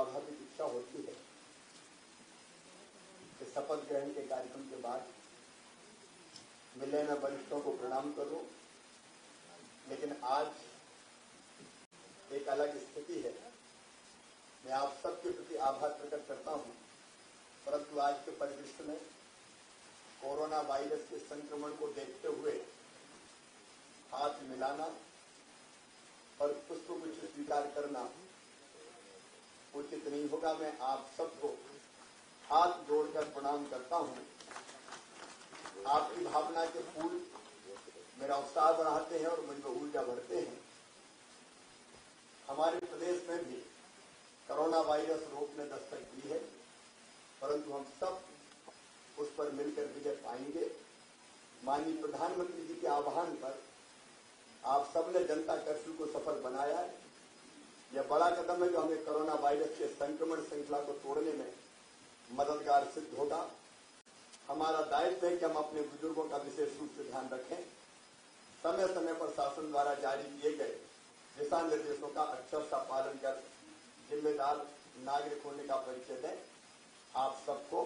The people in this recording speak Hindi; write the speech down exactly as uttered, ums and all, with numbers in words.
स्वाभाविक इच्छा होती है कि शपथ ग्रहण के कार्यक्रम के बाद मिले मैं वरिष्ठों को प्रणाम करूं, लेकिन आज एक अलग स्थिति है। मैं आप सबके प्रति आभार प्रकट करता हूं, परंतु आज के परिदृश्य में कोरोना वायरस के संक्रमण को देखते हुए हाथ मिलाना और पुष्प गुच्छ स्वीकार करना उचित नहीं होगा। मैं आप सबको हाथ जोड़कर प्रणाम करता हूं। आपकी भावना के फूल मेरा उत्साह बढ़ाते हैं और मुझे ऊर्जा भरते हैं। हमारे प्रदेश में भी कोरोना वायरस रोग ने दस्तक दी है, परंतु हम सब उस पर मिलकर विजय पाएंगे। माननीय प्रधानमंत्री जी के आह्वान पर आप सबने जनता कर्फ्यू को सफल बनाया है। यह बड़ा कदम है जो हमें कोरोना वायरस के संक्रमण श्रृंखला को तोड़ने में मददगार सिद्ध होगा। हमारा दायित्व है कि हम अपने बुजुर्गों का विशेष रूप से ध्यान रखें। समय समय पर शासन द्वारा जारी किए गए दिशा निर्देशों का अक्षरशः पालन कर जिम्मेदार नागरिक होने का परिचय दें। आप सबको